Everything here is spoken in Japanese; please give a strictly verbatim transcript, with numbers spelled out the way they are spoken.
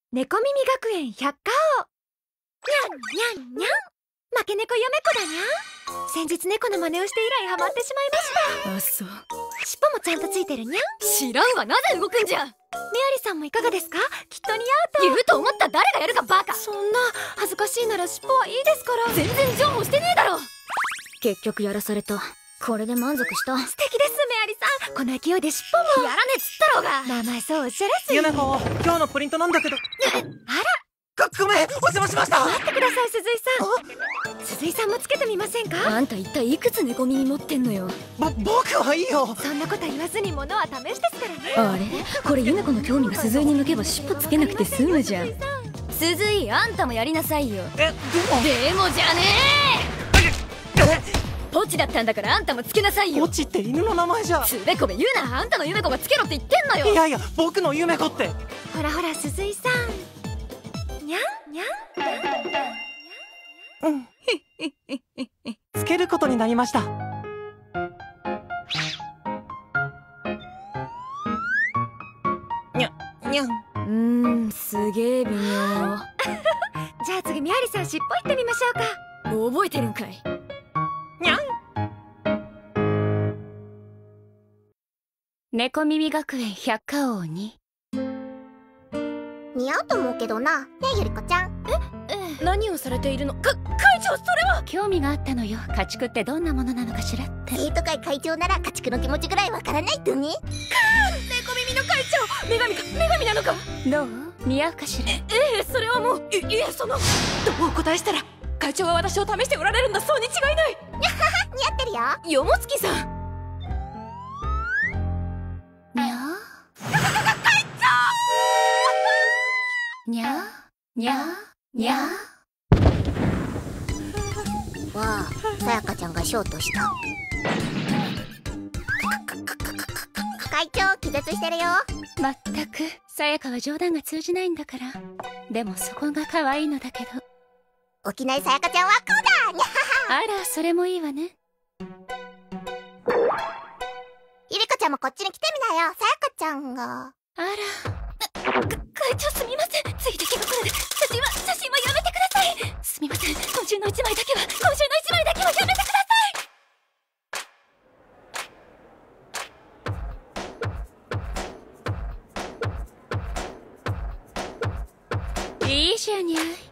猫耳学園百科王。にゃんにゃんにゃん。負け猫嫁子だにゃん。先日猫の真似をして以来ハマってしまいました。 あ、そう。 尻尾もちゃんとついてるにゃん。 知らんわ、なぜ動くんじゃ。 メアリさんもいかがですか？きっと似合うと。 言うと思った誰がやるかバカ。 そんな恥ずかしいなら尻尾はいいですから。 全然譲歩してねえだろ。結局やらされた。これで満足した。 素敵ですメアリさん。この勢いで尻尾もやらねえっつったろうが。 まあまあそうおっしゃらず。 ゆめこ、今日のプリントなんだけど。あらご、ごめん、お邪魔しました。 待ってください鈴井さん。鈴井さんもつけてみませんか？ あんた一体いくつ猫耳持ってんのよ。 ぼ、僕はいいよ。 そんなこと言わずに物は試しですからね。 あれこれゆめ子の興味が鈴井に向けば尻尾つけなくて済むじゃん。鈴井あんたもやりなさいよ。 え、でもでもじゃねえ。ポチだったんだからあんたもつけなさいよ。 ポチって犬の名前じゃ。 つべこべ言うな。あんたのゆめ子がつけろって言ってんのよ。 いやいや、僕のゆめ子って。 ほらほら鈴井さん。にゃんにゃんうん。つけることになりました。にゃ、にゃん。 うーん、すげえ微妙。 じゃあ次ミアリさん尻尾いってみましょうか。 覚えてるんかい。 にゃん。 猫耳学園百科王に似合うと思うけどな。ねえゆりこちゃん。 え、え、何をされているのか、会長。それは興味があったのよ。家畜ってどんなものなのかしらって。 生徒会会長なら家畜の気持ちぐらいわからないとね。 猫耳の会長。女神か女神なのか。 どう？似合うかしら。 ええ、それはもういいえ、そのどうお答えしたら会長は私を試しておられるんだそうに違いない。 似合ってるよ。 よもつきさん。 にゃにゃにゃにゃわあ、さやかちゃんがショートした。会長気絶してるよ。 まったくさやかは冗談が通じないんだから。でもそこが可愛いのだけど。 沖縄さやかちゃんはこうだ。にゃあらそれもいいわね。 ゆりこちゃんもこっちに来てみなよ。さやかちゃんが。 あら会長すみません。ついてきますので写真は写真はやめてください。すみません。今週の一枚だけは今週の一枚だけはやめてください。 いいじゃにゃい。